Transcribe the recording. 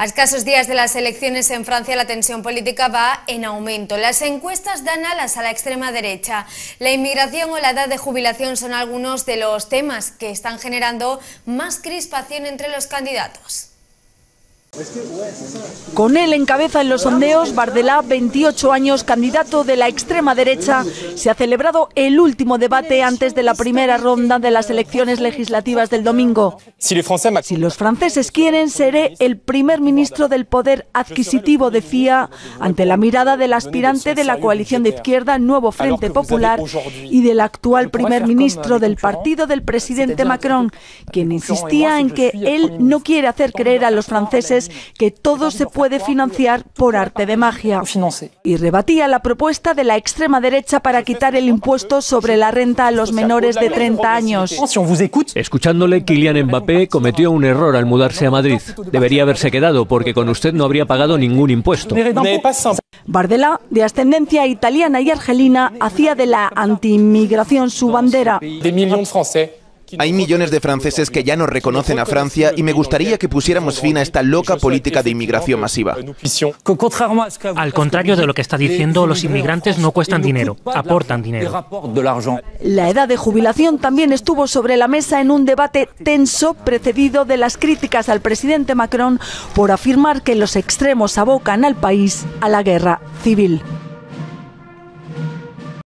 A escasos días de las elecciones en Francia, la tensión política va en aumento. Las encuestas dan alas a la extrema derecha. La inmigración o la edad de jubilación son algunos de los temas que están generando más crispación entre los candidatos. Con él en cabeza en los sondeos, Bardella, 28 años, candidato de la extrema derecha, se ha celebrado el último debate antes de la primera ronda de las elecciones legislativas del domingo. Si los franceses quieren, seré el primer ministro del poder adquisitivo, decía, ante la mirada del aspirante de la coalición de izquierda Nuevo Frente Popular y del actual primer ministro del partido del presidente Macron, quien insistía en que él no quiere hacer creer a los franceses que todo se puede financiar por arte de magia. Y rebatía la propuesta de la extrema derecha para quitar el impuesto sobre la renta a los menores de 30 años. Escuchándole, Kylian Mbappé cometió un error al mudarse a Madrid. Debería haberse quedado porque con usted no habría pagado ningún impuesto. Bardella, de ascendencia italiana y argelina, hacía de la anti-inmigración su bandera. Hay millones de franceses que ya no reconocen a Francia y me gustaría que pusiéramos fin a esta loca política de inmigración masiva. Al contrario de lo que está diciendo, los inmigrantes no cuestan dinero, aportan dinero. La edad de jubilación también estuvo sobre la mesa en un debate tenso precedido de las críticas al presidente Macron por afirmar que los extremos abocan al país a la guerra civil.